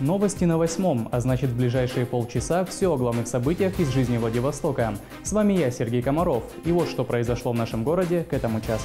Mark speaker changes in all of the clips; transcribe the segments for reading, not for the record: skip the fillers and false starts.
Speaker 1: Новости на 8, а значит в ближайшие полчаса все о главных событиях из жизни Владивостока. С вами я, Сергей Комаров, и вот что произошло в нашем городе к этому часу.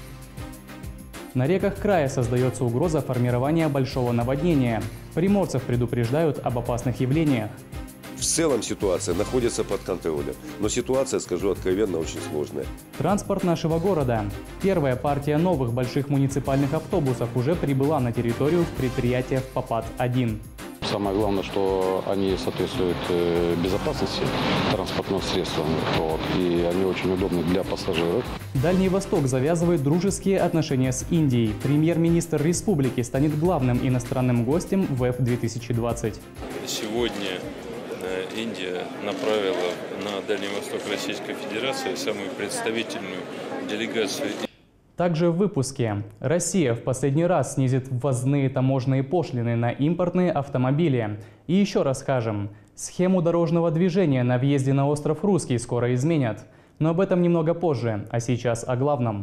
Speaker 1: На реках края создается угроза формирования большого наводнения. Приморцев предупреждают об опасных явлениях.
Speaker 2: В целом ситуация находится под контролем, но ситуация, скажу откровенно, очень сложная.
Speaker 1: Транспорт нашего города. Первая партия новых больших муниципальных автобусов уже прибыла на территорию предприятия ПОПАД-1.
Speaker 3: Самое главное, что они соответствуют безопасности транспортного средства, и они очень удобны для пассажиров.
Speaker 1: Дальний Восток завязывает дружеские отношения с Индией. Премьер-министр республики станет главным иностранным гостем ВЭФ-2020.
Speaker 4: Сегодня Индия направила на Дальний Восток Российской Федерации самую представительную делегацию.
Speaker 1: Также в выпуске. Россия в последний раз снизит ввозные таможенные пошлины на импортные автомобили. И еще расскажем. Схему дорожного движения на въезде на остров Русский скоро изменят. Но об этом немного позже, а сейчас о главном.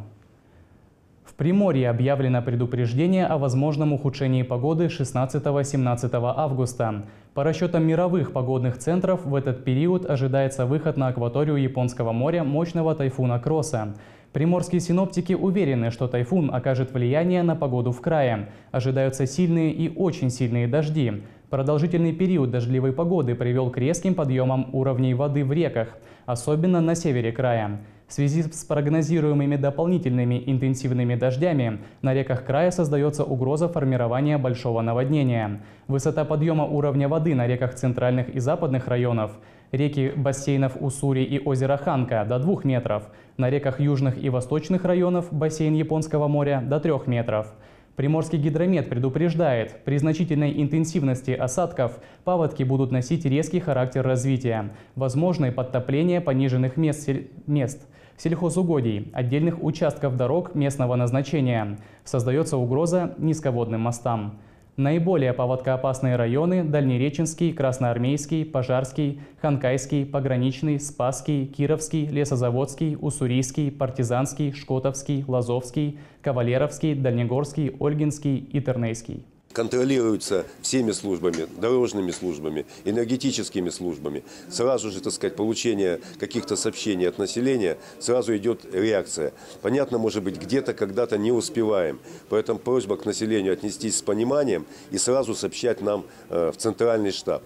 Speaker 1: В Приморье объявлено предупреждение о возможном ухудшении погоды 16-17 августа. По расчетам мировых погодных центров, в этот период ожидается выход на акваторию Японского моря мощного тайфуна Кросса. Приморские синоптики уверены, что тайфун окажет влияние на погоду в крае. Ожидаются сильные и очень сильные дожди. Продолжительный период дождливой погоды привел к резким подъемам уровней воды в реках, особенно на севере края. В связи с прогнозируемыми дополнительными интенсивными дождями на реках края создается угроза формирования большого наводнения. Высота подъема уровня воды на реках центральных и западных районов, реки бассейнов Уссури и озера Ханка до 2 метров, на реках южных и восточных районов бассейн Японского моря до 3 метров. Приморский гидромет предупреждает, при значительной интенсивности осадков паводки будут носить резкий характер развития, возможны подтопления пониженных мест сельхозугодий, отдельных участков дорог местного назначения. Создается угроза низководным мостам. Наиболее паводкоопасные районы – Дальнереченский, Красноармейский, Пожарский, Ханкайский, Пограничный, Спасский, Кировский, Лесозаводский, Уссурийский, Партизанский, Шкотовский, Лазовский, Кавалеровский, Дальнегорский, Ольгинский и Тернейский.
Speaker 2: Контролируются всеми службами, дорожными службами, энергетическими службами. Сразу же, так сказать, получение каких-то сообщений от населения, сразу идет реакция. Понятно, может быть, где-то, когда-то не успеваем. Поэтому просьба к населению отнестись с пониманием и сразу сообщать нам в центральный штаб.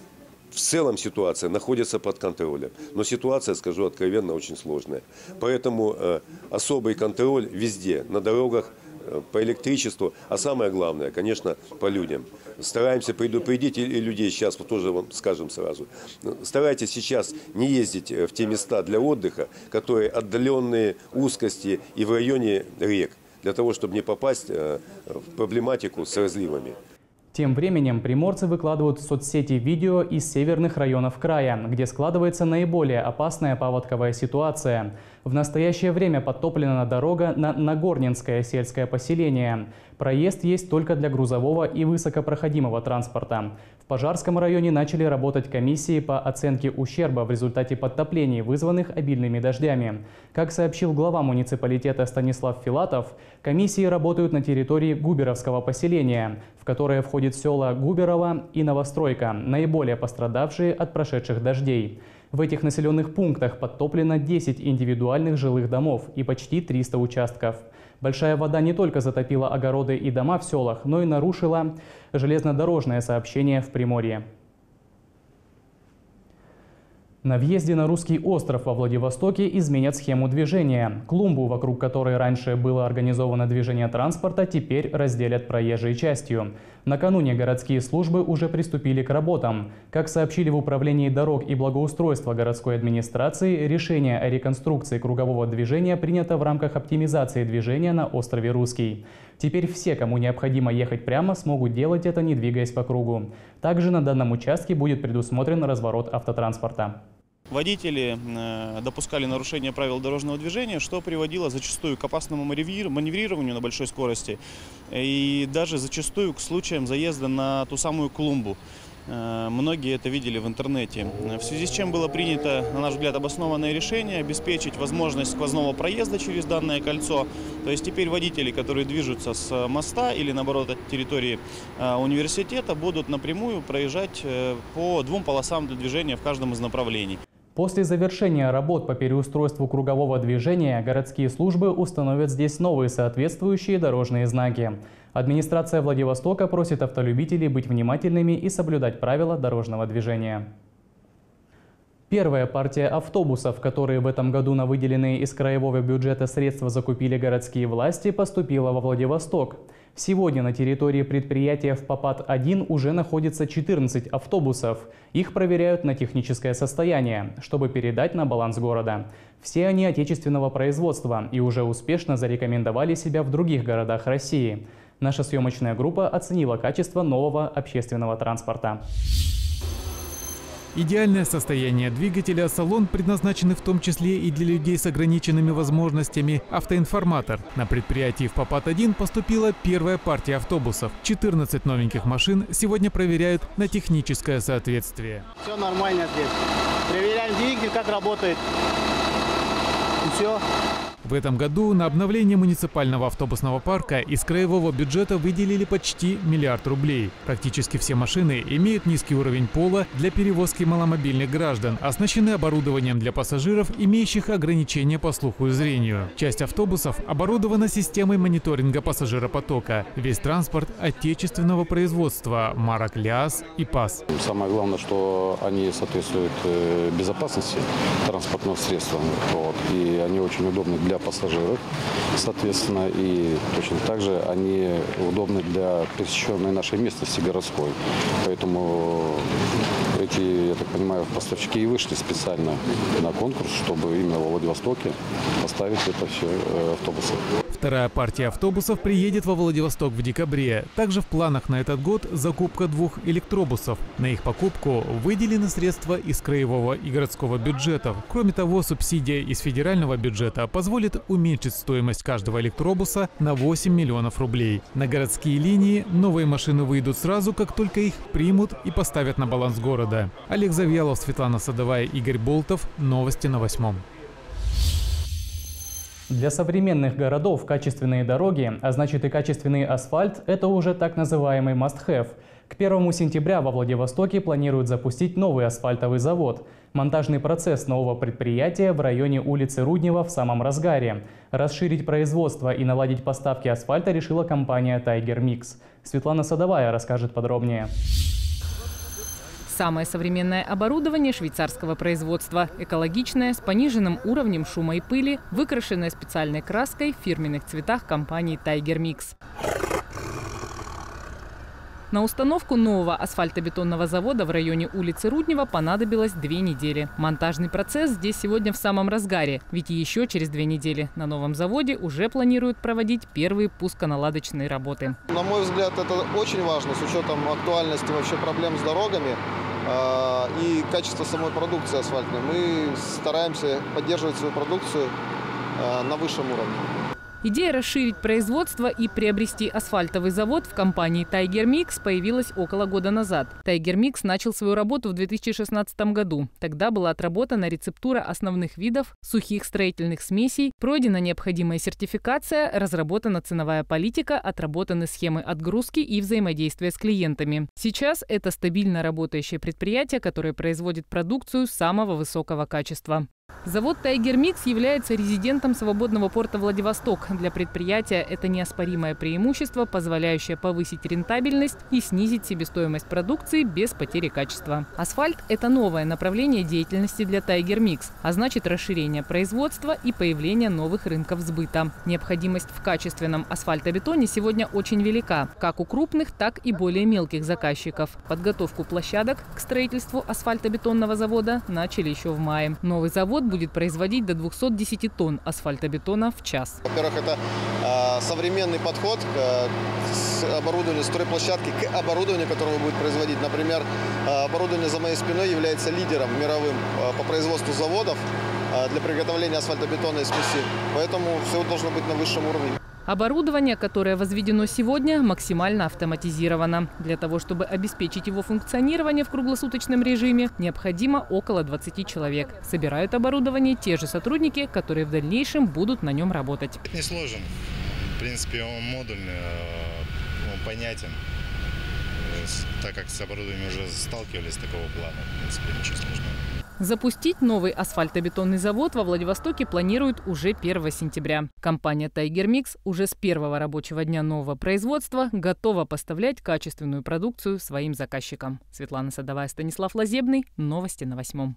Speaker 2: В целом ситуация находится под контролем, но ситуация, скажу откровенно, очень сложная. Поэтому особый контроль везде, на дорогах, по электричеству, а самое главное, конечно, по людям. Стараемся предупредить и людей, сейчас вот тоже вам скажем сразу. Старайтесь сейчас не ездить в те места для отдыха, которые отдаленные, узкости и в районе рек, для того, чтобы не попасть в проблематику с разливами.
Speaker 1: Тем временем приморцы выкладывают в соцсети видео из северных районов края, где складывается наиболее опасная паводковая ситуация. В настоящее время подтоплена дорога на Нагорненское сельское поселение. Проезд есть только для грузового и высокопроходимого транспорта. В Пожарском районе начали работать комиссии по оценке ущерба в результате подтоплений, вызванных обильными дождями. Как сообщил глава муниципалитета Станислав Филатов, комиссии работают на территории Губеровского поселения, в которое входит села Губерово и Новостройка, наиболее пострадавшие от прошедших дождей. В этих населенных пунктах подтоплено 10 индивидуальных жилых домов и почти 300 участков. Большая вода не только затопила огороды и дома в селах, но и нарушила железнодорожное сообщение в Приморье. На въезде на Русский остров во Владивостоке изменят схему движения. Клумбу, вокруг которой раньше было организовано движение транспорта, теперь разделят проезжей частью. Накануне городские службы уже приступили к работам. Как сообщили в Управлении дорог и благоустройства городской администрации, решение о реконструкции кругового движения принято в рамках оптимизации движения на острове Русский. Теперь все, кому необходимо ехать прямо, смогут делать это, не двигаясь по кругу. Также на данном участке будет предусмотрен разворот автотранспорта.
Speaker 5: Водители допускали нарушение правил дорожного движения, что приводило зачастую к опасному маневрированию на большой скорости и даже зачастую к случаям заезда на ту самую клумбу. Многие это видели в интернете. В связи с чем было принято, на наш взгляд, обоснованное решение обеспечить возможность сквозного проезда через данное кольцо. То есть теперь водители, которые движутся с моста или, наоборот, от территории университета, будут напрямую проезжать по двум полосам для движения в каждом из направлений.
Speaker 1: После завершения работ по переустройству кругового движения городские службы установят здесь новые соответствующие дорожные знаки. Администрация Владивостока просит автолюбителей быть внимательными и соблюдать правила дорожного движения. Первая партия автобусов, которые в этом году на выделенные из краевого бюджета средства закупили городские власти, поступила во Владивосток. Сегодня на территории предприятия в ПАПАТ-1 уже находится 14 автобусов. Их проверяют на техническое состояние, чтобы передать на баланс города. Все они отечественного производства и уже успешно зарекомендовали себя в других городах России. Наша съемочная группа оценила качество нового общественного транспорта.
Speaker 6: Идеальное состояние двигателя, салон предназначены в том числе и для людей с ограниченными возможностями. Автоинформатор. На предприятии в ПАПАТ-1 поступила первая партия автобусов. 14 новеньких машин сегодня проверяют на техническое соответствие.
Speaker 7: Все нормально здесь. Проверяем двигатель, как работает. И все.
Speaker 6: В этом году на обновление муниципального автобусного парка из краевого бюджета выделили почти $1 миллиард рублей. Практически все машины имеют низкий уровень пола для перевозки маломобильных граждан, оснащены оборудованием для пассажиров, имеющих ограничения по слуху и зрению. Часть автобусов оборудована системой мониторинга пассажиропотока. Весь транспорт отечественного производства марок ЛиАЗ и ПАЗ.
Speaker 3: Самое главное, что они соответствуют безопасности транспортного средства. И они очень удобны для пассажиров, соответственно, и точно так же они удобны для пересеченной нашей местности городской. Поэтому эти, я так понимаю, поставщики и вышли специально на конкурс, чтобы именно во Владивостоке поставить это все автобусы.
Speaker 6: Вторая партия автобусов приедет во Владивосток в декабре. Также в планах на этот год закупка 2 электробусов. На их покупку выделены средства из краевого и городского бюджетов. Кроме того, субсидия из федерального бюджета позволит уменьшить стоимость каждого электробуса на 8 миллионов рублей. На городские линии новые машины выйдут сразу, как только их примут и поставят на баланс города. Олег Завьялов, Светлана Садовая, Игорь Болтов. Новости на 8.
Speaker 1: Для современных городов качественные дороги, а значит и качественный асфальт – это уже так называемый must-have. К 1 сентября во Владивостоке планируют запустить новый асфальтовый завод. Монтажный процесс нового предприятия в районе улицы Руднева в самом разгаре. Расширить производство и наладить поставки асфальта решила компания Tiger Mix. Светлана Садовая расскажет подробнее.
Speaker 8: Самое современное оборудование швейцарского производства. Экологичное, с пониженным уровнем шума и пыли, выкрашенное специальной краской в фирменных цветах компании Tiger Mix. На установку нового асфальтобетонного завода в районе улицы Руднева понадобилось 2 недели. Монтажный процесс здесь сегодня в самом разгаре, ведь еще через 2 недели на новом заводе уже планируют проводить первые пусконаладочные работы.
Speaker 9: На мой взгляд, это очень важно с учетом актуальности вообще проблем с дорогами и качества самой продукции асфальтной. Мы стараемся поддерживать свою продукцию на высшем уровне.
Speaker 8: Идея расширить производство и приобрести асфальтовый завод в компании Tiger Mix появилась около года назад. Tiger Mix начал свою работу в 2016 году. Тогда была отработана рецептура основных видов сухих строительных смесей, пройдена необходимая сертификация, разработана ценовая политика, отработаны схемы отгрузки и взаимодействия с клиентами. Сейчас это стабильно работающее предприятие, которое производит продукцию самого высокого качества. Завод Tiger Mix является резидентом свободного порта Владивосток. Для предприятия это неоспоримое преимущество, позволяющее повысить рентабельность и снизить себестоимость продукции без потери качества. Асфальт – это новое направление деятельности для Tiger Mix, а значит расширение производства и появление новых рынков сбыта. Необходимость в качественном асфальтобетоне сегодня очень велика, как у крупных, так и более мелких заказчиков. Подготовку площадок к строительству асфальтобетонного завода начали еще в мае. Новый завод будет производить до 210 тонн асфальтобетона в час.
Speaker 9: Во-первых, это современный подход к оборудованию стройплощадки, к оборудованию, которое будет производить. Например, оборудование за моей спиной является лидером мировым по производству заводов для приготовления асфальтобетонной смеси. Поэтому все должно быть на высшем уровне.
Speaker 8: Оборудование, которое возведено сегодня, максимально автоматизировано. Для того, чтобы обеспечить его функционирование в круглосуточном режиме, необходимо около 20 человек. Собирают оборудование те же сотрудники, которые в дальнейшем будут на нем работать.
Speaker 10: Не сложен. В принципе, он модульный, он понятен. Так как с оборудованием уже сталкивались такого плана, в принципе, ничего сложного.
Speaker 8: Запустить новый асфальтобетонный завод во Владивостоке планируют уже 1 сентября. Компания Tiger Mix уже с первого рабочего дня нового производства готова поставлять качественную продукцию своим заказчикам. Светлана Садовая, Станислав Лазебный. Новости на 8.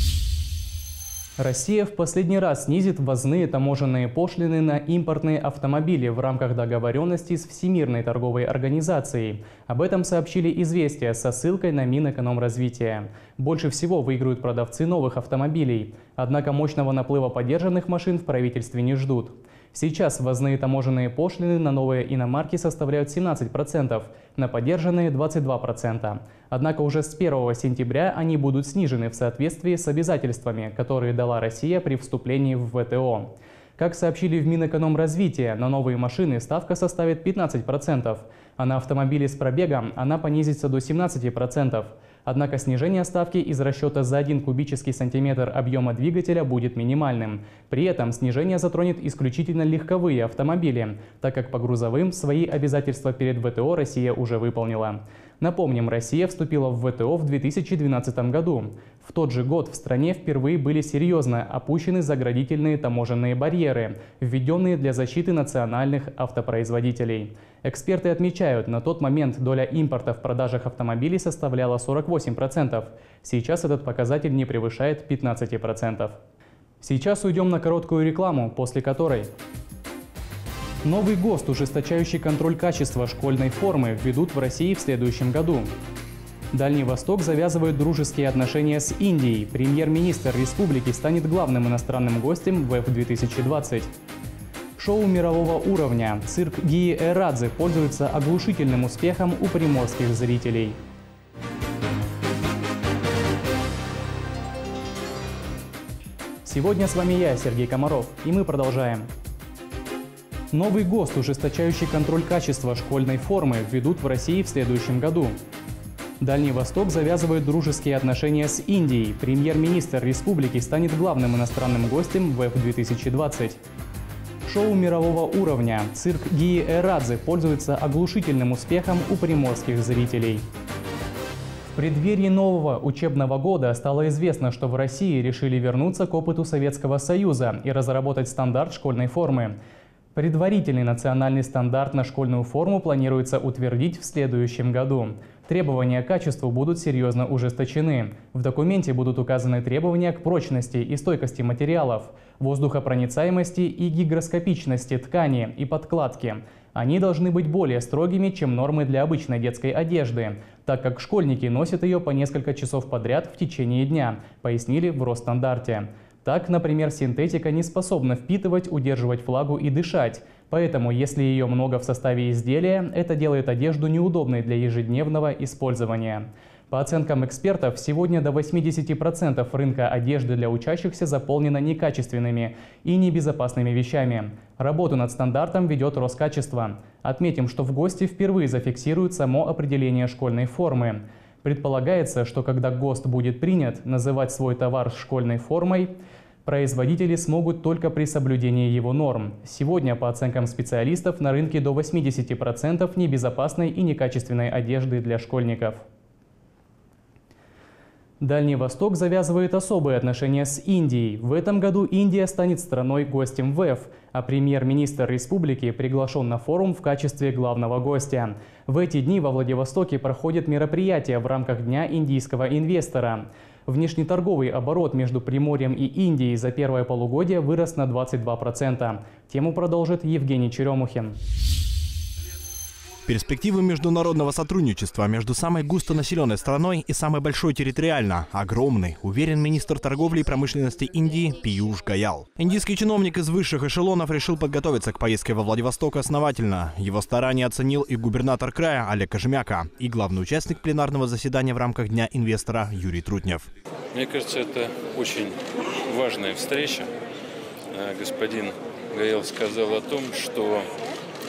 Speaker 1: Россия в последний раз снизит ввозные таможенные пошлины на импортные автомобили в рамках договоренности с Всемирной торговой организацией. Об этом сообщили «Известия» со ссылкой на Минэкономразвития. Больше всего выиграют продавцы новых автомобилей. Однако мощного наплыва подержанных машин в правительстве не ждут. Сейчас ввозные таможенные пошлины на новые иномарки составляют 17%, на подержанные – 22%. Однако уже с 1 сентября они будут снижены в соответствии с обязательствами, которые дала Россия при вступлении в ВТО. Как сообщили в Минэкономразвития, на новые машины ставка составит 15%, а на автомобили с пробегом она понизится до 17%. Однако снижение ставки из расчета за 1 кубический сантиметр объема двигателя будет минимальным. При этом снижение затронет исключительно легковые автомобили, так как по грузовым свои обязательства перед ВТО Россия уже выполнила. Напомним, Россия вступила в ВТО в 2012 году. В тот же год в стране впервые были серьезно опущены заградительные таможенные барьеры, введенные для защиты национальных автопроизводителей. Эксперты отмечают, на тот момент доля импорта в продажах автомобилей составляла 48%. Сейчас этот показатель не превышает 15%. Сейчас уйдем на короткую рекламу, после которой... Новый ГОСТ, ужесточающий контроль качества школьной формы, введут в России в следующем году. Дальний Восток завязывает дружеские отношения с Индией. Премьер-министр республики станет главным иностранным гостем в ВЭФ-2020. Шоу мирового уровня «Цирк Гии Эрадзе» пользуется оглушительным успехом у приморских зрителей. Сегодня с вами я, Сергей Комаров, и мы продолжаем. Новый ГОСТ, ужесточающий контроль качества школьной формы, введут в России в следующем году. Дальний Восток завязывает дружеские отношения с Индией. Премьер-министр республики станет главным иностранным гостем в ВЭФ-2020. Шоу мирового уровня «Цирк Гии Эрадзе» пользуется оглушительным успехом у приморских зрителей. В преддверии нового учебного года стало известно, что в России решили вернуться к опыту Советского Союза и разработать стандарт школьной формы. Предварительный национальный стандарт на школьную форму планируется утвердить в следующем году. Требования к качеству будут серьезно ужесточены. В документе будут указаны требования к прочности и стойкости материалов, воздухопроницаемости и гигроскопичности ткани и подкладки. Они должны быть более строгими, чем нормы для обычной детской одежды, так как школьники носят ее по несколько часов подряд в течение дня, пояснили в Росстандарте. Так, например, синтетика не способна впитывать, удерживать влагу и дышать. Поэтому, если ее много в составе изделия, это делает одежду неудобной для ежедневного использования. По оценкам экспертов, сегодня до 80% рынка одежды для учащихся заполнено некачественными и небезопасными вещами. Работу над стандартом ведет Роскачество. Отметим, что в ГОСТе впервые зафиксируют само определение школьной формы. Предполагается, что когда ГОСТ будет принят, называть свой товар школьной формой производители смогут только при соблюдении его норм. Сегодня, по оценкам специалистов, на рынке до 80% небезопасной и некачественной одежды для школьников. Дальний Восток завязывает особые отношения с Индией. В этом году Индия станет страной-гостем ВЭФ, а премьер-министр республики приглашен на форум в качестве главного гостя. В эти дни во Владивостоке проходит мероприятие в рамках Дня индийского инвестора. Внешнеторговый оборот между Приморьем и Индией за первое полугодие вырос на 22%. Тему продолжит Евгений Черемухин.
Speaker 11: Перспективы международного сотрудничества между самой густонаселенной страной и самой большой территориально огромны, уверен министр торговли и промышленности Индии Пиюш Гоял. Индийский чиновник из высших эшелонов решил подготовиться к поездке во Владивосток основательно. Его старания оценил и губернатор края Олег Кожемяка, и главный участник пленарного заседания в рамках Дня инвестора Юрий Трутнев.
Speaker 4: Мне кажется, это очень важная встреча. Господин Гоял сказал о том, что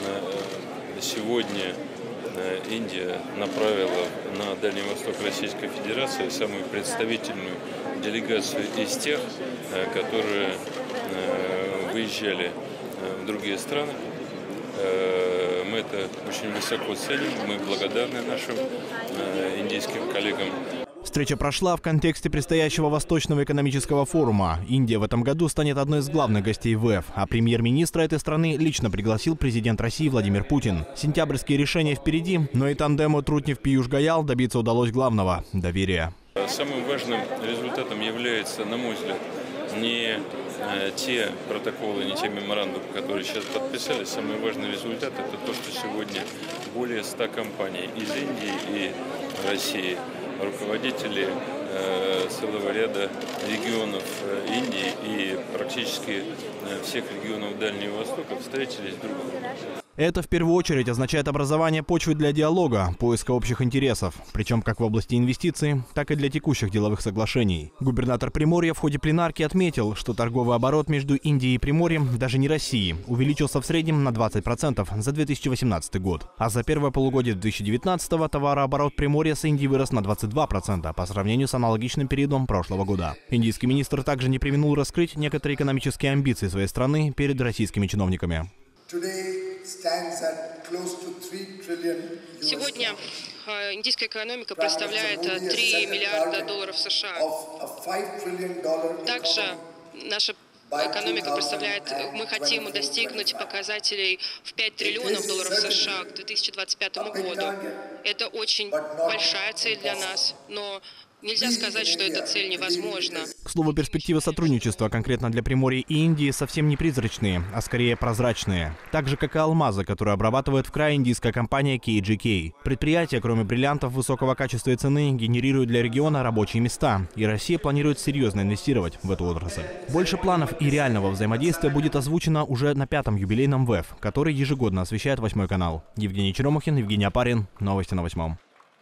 Speaker 4: сегодня Индия направила на Дальний Восток Российской Федерации самую представительную делегацию из тех, которые выезжали в другие страны. Мы это очень высоко ценим, мы благодарны нашим индийским коллегам.
Speaker 11: Встреча прошла в контексте предстоящего Восточного экономического форума. Индия в этом году станет одной из главных гостей ВЭФ, а премьер-министра этой страны лично пригласил президент России Владимир Путин. Сентябрьские решения впереди, но и тандему Трутнев-Пиюш Гоял добиться удалось главного – доверия.
Speaker 4: Самым важным результатом является, на мой взгляд, не те протоколы, не те меморандумы, которые сейчас подписали. Самый важный результат – это то, что сегодня более 100 компаний из Индии и России, руководители целого ряда регионов Индии и практически всех регионов Дальнего Востока встретились друг с другом.
Speaker 11: Это в первую очередь означает образование почвы для диалога, поиска общих интересов, причем как в области инвестиций, так и для текущих деловых соглашений. Губернатор Приморья в ходе пленарки отметил, что торговый оборот между Индией и Приморьем, даже не Россией, увеличился в среднем на 20% за 2018 год. А за первое полугодие 2019-го товарооборот Приморья с Индией вырос на 22% по сравнению с аналогичным периодом прошлого года. Индийский министр также не преминул раскрыть некоторые экономические амбиции своей страны перед российскими чиновниками.
Speaker 12: Сегодня индийская экономика представляет 3 миллиарда долларов США. Также наша экономика представляет, мы хотим достигнуть показателей в 5 триллионов долларов США к 2025 году. Это очень большая цель для нас, но нельзя сказать, что эта цель невозможна.
Speaker 11: К слову, перспективы сотрудничества конкретно для Приморья и Индии совсем не призрачные, а скорее прозрачные. Так же, как и алмазы, которые обрабатывает в крае индийская компания KGK. Предприятие, кроме бриллиантов высокого качества и цены, генерирует для региона рабочие места. И Россия планирует серьезно инвестировать в эту отрасль. Больше планов и реального взаимодействия будет озвучено уже на 5-м юбилейном ВЭФ, который ежегодно освещает 8-й канал. Евгений Черемухин, Евгений Апарин. Новости на 8-м.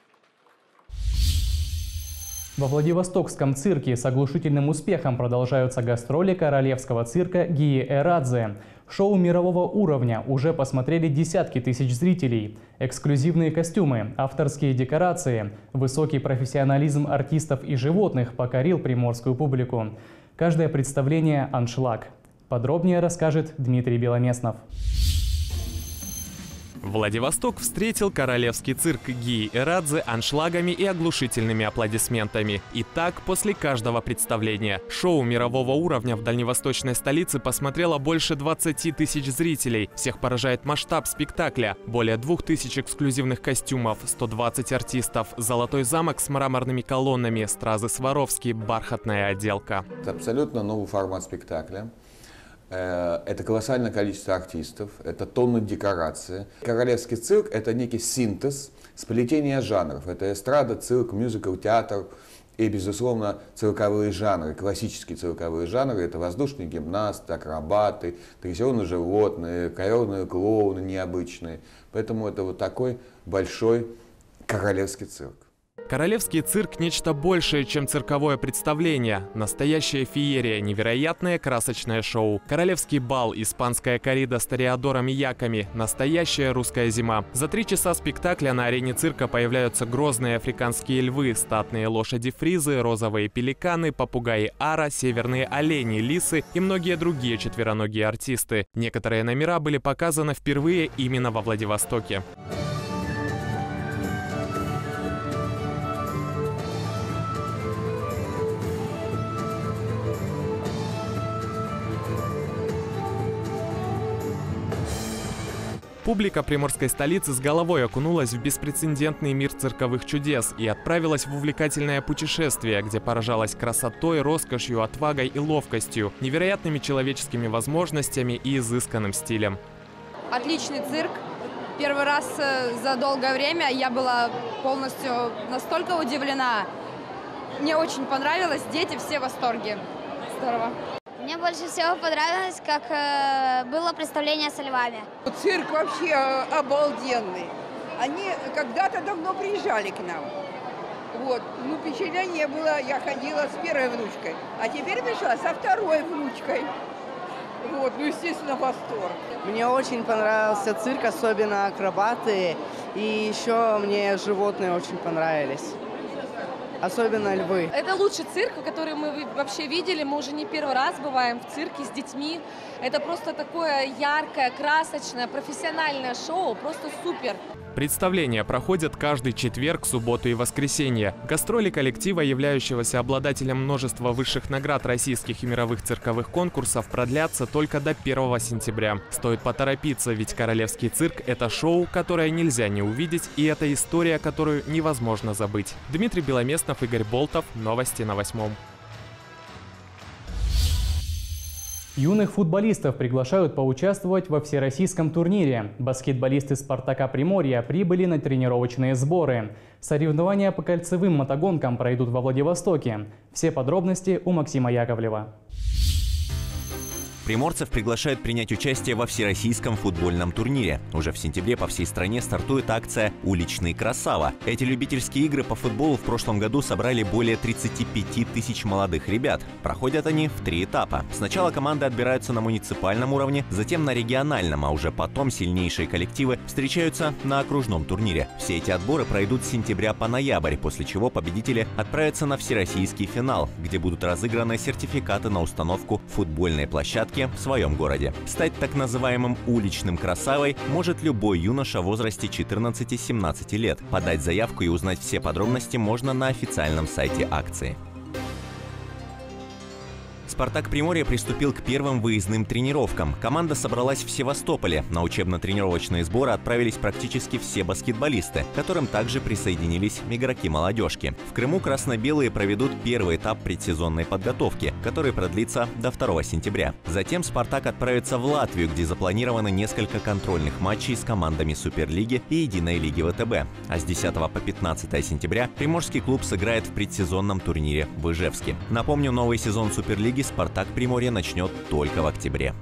Speaker 1: Во Владивостокском цирке с оглушительным успехом продолжаются гастроли королевского цирка Гии Эрадзе. Шоу мирового уровня уже посмотрели десятки тысяч зрителей. Эксклюзивные костюмы, авторские декорации, высокий профессионализм артистов и животных покорил приморскую публику. Каждое представление – аншлаг. Подробнее расскажет Дмитрий Беломеснов.
Speaker 13: Владивосток встретил королевский цирк Гии Эрадзе аншлагами и оглушительными аплодисментами. И так после каждого представления. Шоу мирового уровня в дальневосточной столице посмотрело больше 20 тысяч зрителей. Всех поражает масштаб спектакля. Более 2000 эксклюзивных костюмов, 120 артистов, золотой замок с мраморными колоннами, стразы Сваровски, бархатная отделка.
Speaker 14: Это абсолютно новый формат спектакля. Это колоссальное количество артистов, это тонны декорации. Королевский цирк – это некий синтез, сплетение жанров. Это эстрада, цирк, мюзикл, театр и, безусловно, цирковые жанры, классические цирковые жанры. Это воздушные гимнасты, акробаты, дрессированные животные, коронные клоуны необычные. Поэтому это вот такой большой королевский цирк.
Speaker 13: Королевский цирк – нечто большее, чем цирковое представление. Настоящая феерия, невероятное красочное шоу. Королевский бал, испанская коррида с тореадорами яками, настоящая русская зима. За 3 часа спектакля на арене цирка появляются грозные африканские львы, статные лошади-фризы, розовые пеликаны, попугаи ара, северные олени, лисы и многие другие четвероногие артисты. Некоторые номера были показаны впервые именно во Владивостоке. Публика приморской столицы с головой окунулась в беспрецедентный мир цирковых чудес и отправилась в увлекательное путешествие, где поражалась красотой, роскошью, отвагой и ловкостью, невероятными человеческими возможностями и изысканным стилем.
Speaker 15: Отличный цирк. Первый раз за долгое время я была полностью настолько удивлена. Мне очень понравилось, дети все в восторге. Здорово.
Speaker 16: Мне больше всего понравилось, как было представление со львами.
Speaker 17: Цирк вообще обалденный. Они когда-то давно приезжали к нам. Вот. Ну, впечатление было, я ходила с первой внучкой, а теперь пришла со второй внучкой. Вот, ну, естественно, восторг.
Speaker 18: Мне очень понравился цирк, особенно акробаты. И еще мне животные очень понравились. Особенно львы.
Speaker 19: Это лучший цирк, который мы вообще видели. Мы уже не первый раз бываем в цирке с детьми. Это просто такое яркое, красочное, профессиональное шоу. Просто супер.
Speaker 13: Представления проходят каждый четверг, субботу и воскресенье. Гастроли коллектива, являющегося обладателем множества высших наград российских и мировых цирковых конкурсов, продлятся только до 1 сентября. Стоит поторопиться, ведь Королевский цирк – это шоу, которое нельзя не увидеть, и это история, которую невозможно забыть. Дмитрий Беломестнов, Игорь Болтов. Новости на 8.
Speaker 1: Юных футболистов приглашают поучаствовать во всероссийском турнире. Баскетболисты «Спартака Приморья» прибыли на тренировочные сборы. Соревнования по кольцевым мотогонкам пройдут во Владивостоке. Все подробности у Максима Яковлева.
Speaker 20: Приморцев приглашают принять участие во всероссийском футбольном турнире. Уже в сентябре по всей стране стартует акция «Уличный красава». Эти любительские игры по футболу в прошлом году собрали более 35 тысяч молодых ребят. Проходят они в 3 этапа. Сначала команды отбираются на муниципальном уровне, затем на региональном, а уже потом сильнейшие коллективы встречаются на окружном турнире. Все эти отборы пройдут с сентября по ноябрь, после чего победители отправятся на всероссийский финал, где будут разыграны сертификаты на установку футбольной площадки в своем городе. Стать так называемым уличным красавой может любой юноша в возрасте 14-17 лет. Подать заявку и узнать все подробности можно на официальном сайте акции. «Спартак Приморья» приступил к первым выездным тренировкам. Команда собралась в Севастополе. На учебно-тренировочные сборы отправились практически все баскетболисты, к которым также присоединились игроки-молодежки. В Крыму красно-белые проведут первый этап предсезонной подготовки, который продлится до 2 сентября. Затем «Спартак» отправится в Латвию, где запланировано несколько контрольных матчей с командами Суперлиги и Единой лиги ВТБ. А с 10 по 15 сентября приморский клуб сыграет в предсезонном турнире в Ижевске. Напомню, новый сезон Суперлиги «Спартак Приморья» начнет только в октябре.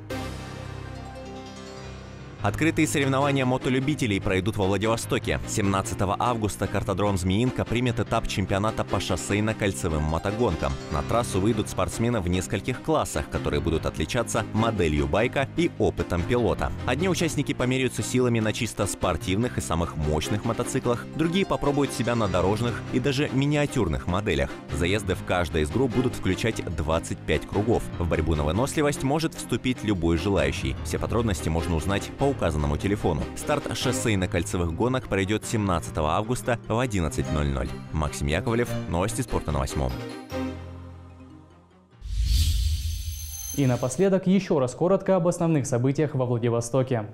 Speaker 20: Открытые соревнования мотолюбителей пройдут во Владивостоке. 17 августа картодром «Змеинка» примет этап чемпионата по шоссейно-кольцевым мотогонкам. На трассу выйдут спортсмены в нескольких классах, которые будут отличаться моделью байка и опытом пилота. Одни участники померяются силами на чисто спортивных и самых мощных мотоциклах, другие попробуют себя на дорожных и даже миниатюрных моделях. Заезды в каждой из групп будут включать 25 кругов. В борьбу на выносливость может вступить любой желающий. Все подробности можно узнать по указанному телефону. Старт шоссейно-кольцевых гонок пройдет 17 августа в 11:00. Максим Яковлев, новости спорта на 8.
Speaker 1: И напоследок еще раз коротко об основных событиях во Владивостоке.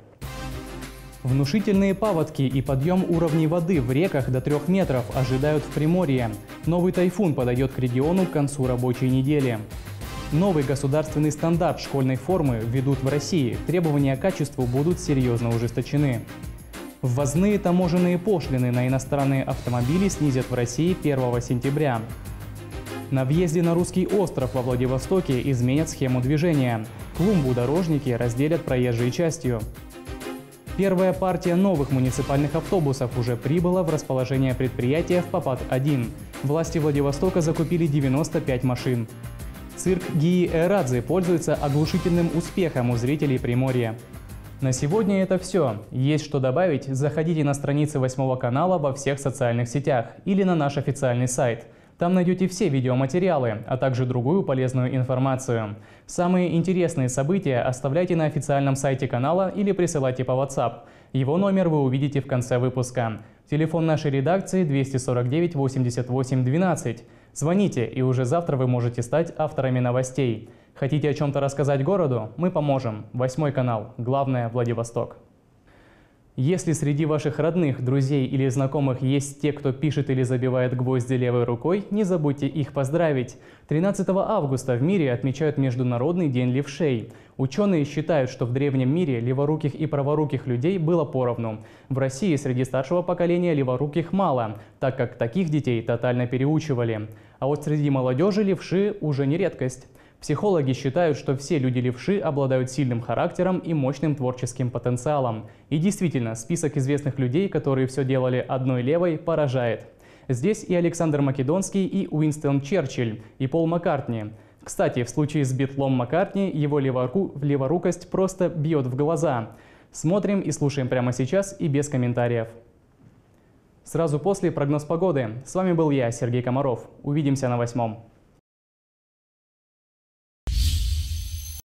Speaker 1: Внушительные паводки и подъем уровней воды в реках до 3 метров ожидают в Приморье. Новый тайфун подойдет к региону к концу рабочей недели. Новый государственный стандарт школьной формы введут в России. Требования к качеству будут серьезно ужесточены. Ввозные таможенные пошлины на иностранные автомобили снизят в России 1 сентября. На въезде на Русский остров во Владивостоке изменят схему движения. Клумбу дорожники разделят проезжей частью. Первая партия новых муниципальных автобусов уже прибыла в расположение предприятия в Попад-1. Власти Владивостока закупили 95 машин. Цирк Гии Эрадзе пользуется оглушительным успехом у зрителей Приморья. На сегодня это все. Есть что добавить? Заходите на страницы 8 канала во всех социальных сетях или на наш официальный сайт. Там найдете все видеоматериалы, а также другую полезную информацию. Самые интересные события оставляйте на официальном сайте канала или присылайте по WhatsApp. Его номер вы увидите в конце выпуска. Телефон нашей редакции 249 88 12. Звоните, и уже завтра вы можете стать авторами новостей. Хотите о чем-то рассказать городу? Мы поможем. 8 канал. Главное – Владивосток. Если среди ваших родных, друзей или знакомых есть те, кто пишет или забивает гвозди левой рукой, не забудьте их поздравить. 13 августа в мире отмечают Международный день левшей. Ученые считают, что в древнем мире леворуких и праворуких людей было поровну. В России среди старшего поколения леворуких мало, так как таких детей тотально переучивали. А вот среди молодежи левши уже не редкость. Психологи считают, что все люди-левши обладают сильным характером и мощным творческим потенциалом. И действительно, список известных людей, которые все делали одной левой, поражает. Здесь и Александр Македонский, и Уинстон Черчилль, и Пол Маккартни. Кстати, в случае с Битлом Маккартни его леворукость просто бьет в глаза. Смотрим и слушаем прямо сейчас и без комментариев. Сразу после прогноз погоды. С вами был я, Сергей Комаров. Увидимся на 8.